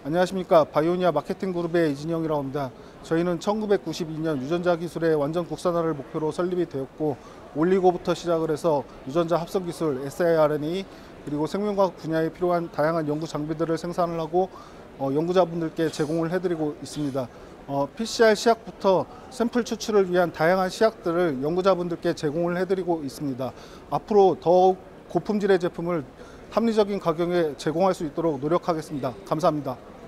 안녕하십니까. 바이오니아 마케팅 그룹의 이진영이라고 합니다. 저희는 1992년 유전자 기술의 완전 국산화를 목표로 설립이 되었고, 올리고부터 시작을 해서 유전자 합성 기술, siRNA, 그리고 생명과학 분야에 필요한 다양한 연구 장비들을 생산을 하고 연구자분들께 제공을 해드리고 있습니다. PCR 시약부터 샘플 추출을 위한 다양한 시약들을 연구자분들께 제공을 해드리고 있습니다. 앞으로 더욱 고품질의 제품을 합리적인 가격에 제공할 수 있도록 노력하겠습니다. 감사합니다.